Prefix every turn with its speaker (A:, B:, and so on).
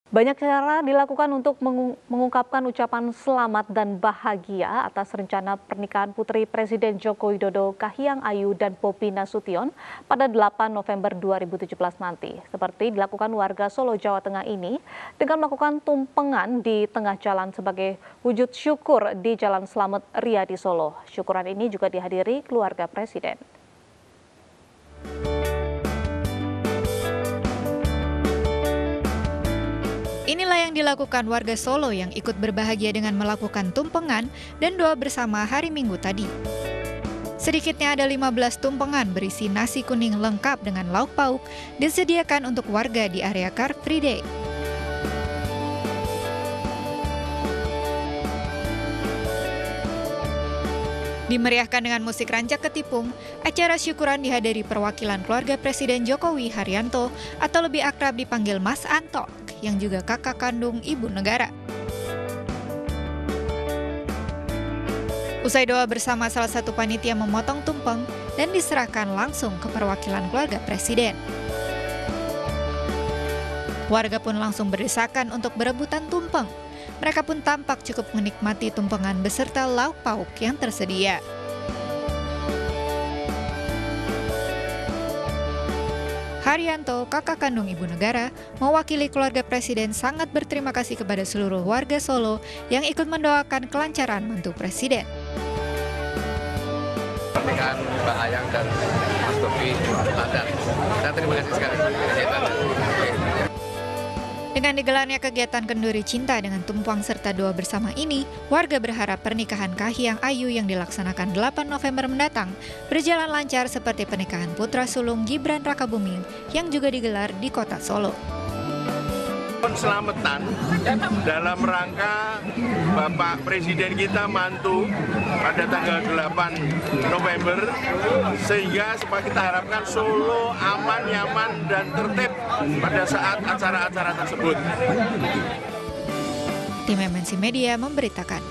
A: Banyak cara dilakukan untuk mengungkapkan ucapan selamat dan bahagia atas rencana pernikahan Putri Presiden Joko Widodo Kahiyang Ayu dan Bobi Nasution pada 8 November 2017 nanti. Seperti dilakukan warga Solo, Jawa Tengah ini dengan melakukan tumpengan di tengah jalan sebagai wujud syukur di Jalan Slamet Riyadi Solo. Syukuran ini juga dihadiri keluarga Presiden.
B: Inilah yang dilakukan warga Solo yang ikut berbahagia dengan melakukan tumpengan dan doa bersama hari Minggu tadi. Sedikitnya ada 15 tumpengan berisi nasi kuning lengkap dengan lauk pauk disediakan untuk warga di area Car Free Day. Dimeriahkan dengan musik rancak ketipung, acara syukuran dihadiri perwakilan keluarga Presiden Jokowi Haryanto atau lebih akrab dipanggil Mas Anto, yang juga kakak kandung ibu negara. Usai doa bersama, salah satu panitia memotong tumpeng dan diserahkan langsung ke perwakilan keluarga Presiden. Warga pun langsung berdesakan untuk berebutan tumpeng. Mereka pun tampak cukup menikmati tumpengan beserta lauk pauk yang tersedia. Haryanto, kakak kandung ibu negara, mewakili keluarga Presiden sangat berterima kasih kepada seluruh warga Solo yang ikut mendoakan kelancaran mantu Presiden.
C: Pernikahan Mbak Ayang dan Mas Bobi ada. Dan terima kasih sekali.
B: Dengan digelarnya kegiatan Kenduri Cinta dengan tumpeng serta doa bersama ini, warga berharap pernikahan Kahiyang Ayu yang dilaksanakan 8 November mendatang berjalan lancar seperti pernikahan putra sulung Gibran Rakabuming yang juga digelar di kota Solo.
D: Selamatan dalam rangka Bapak Presiden kita mantu pada tanggal 8 November, sehingga supaya kita harapkan Solo aman, nyaman, dan tertib pada saat acara-acara tersebut.
B: Tim MNC Media memberitakan.